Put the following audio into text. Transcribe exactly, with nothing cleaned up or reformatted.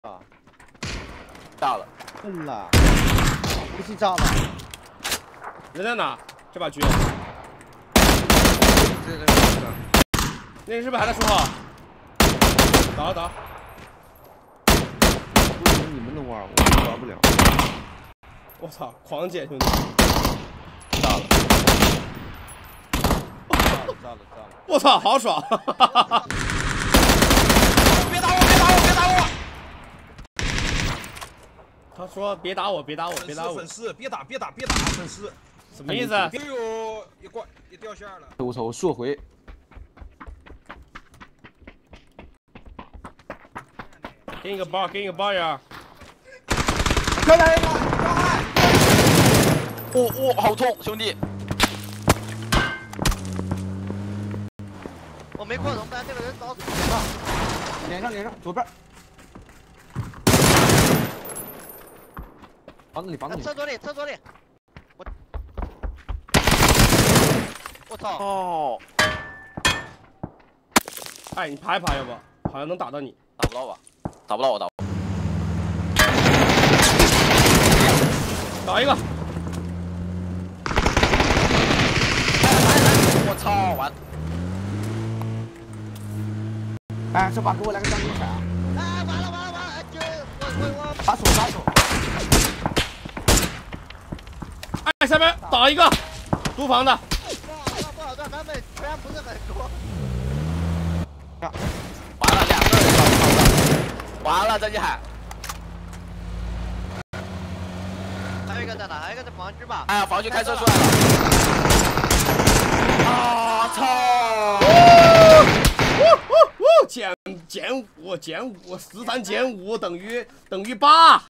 啊， 炸了， 笨了，不是炸了。 人在哪？这把狙。 这个这个， 那人是不是还在说话？打了打了。 为什么你们能玩，我玩不了？ 我操，狂捡兄弟！ 炸了， 炸了炸了炸了！ 我操，好爽！ 别打我！别打我！别打我！ 他说：“别打我，别打我，别打我！” 粉丝，别打，别打，别打，粉丝， 什么意思？ 哎呦，一挂一掉线了。 我操，我缩回。 给你个包，给你个包呀！ 再来一个， 哦哦，好痛，兄弟！ 我没扩容，但这个人找死了。脸上脸上，左边。 房子里，房子里， 厕所里，厕所里，我，我操！ 哦， 哎，你爬一爬，要不好像能打到你， 打不到吧？打不到我打。 打一个！ 我操，完！ 哎，这把给我来个张金闪！ 啊，完了完了完了！就我我我把手把手！ 哎，下面打一个，租房的。 不好赚，不好赚，他们全不是很多。 完了，两个人找不到，完了，郑继海。 还有一个在哪？还有一个在房区吧？ 哎呀，房区开车出来了。啊操！ 呜呜呜！减减五减五，十三减五等于等于八。